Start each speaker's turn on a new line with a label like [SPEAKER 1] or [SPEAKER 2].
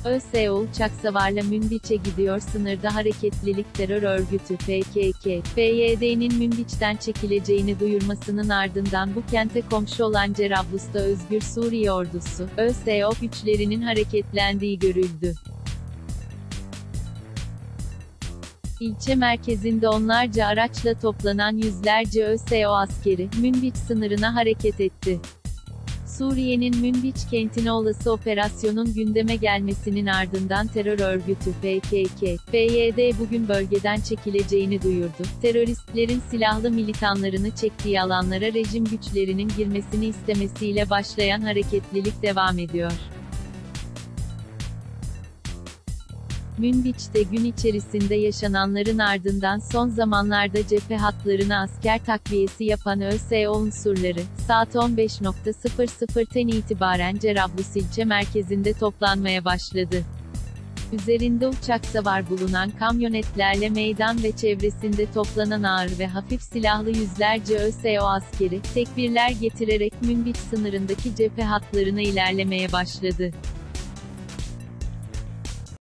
[SPEAKER 1] ÖSO uçaksavarla Münbiç'e gidiyor. Sınırda hareketlilik. Terör örgütü PKK, PYD'nin Münbiç'ten çekileceğini duyurmasının ardından bu kente komşu olan Cerablus'ta Özgür Suriye Ordusu, ÖSO güçlerinin hareketlendiği görüldü. İlçe merkezinde onlarca araçla toplanan yüzlerce ÖSO askeri, Münbiç sınırına hareket etti. Suriye'nin Münbiç kentine olası operasyonun gündeme gelmesinin ardından terör örgütü PKK, PYD bugün bölgeden çekileceğini duyurdu. Teröristlerin silahlı militanlarını çektiği alanlara rejim güçlerinin girmesini istemesiyle başlayan hareketlilik devam ediyor. Münbiç'te gün içerisinde yaşananların ardından son zamanlarda cephe hatlarına asker takviyesi yapan ÖSO unsurları, saat 15.00'ten itibaren Cerablus ilçe merkezinde toplanmaya başladı. Üzerinde uçaksavar bulunan kamyonetlerle meydan ve çevresinde toplanan ağır ve hafif silahlı yüzlerce ÖSO askeri, tekbirler getirerek Münbiç sınırındaki cephe hatlarına ilerlemeye başladı.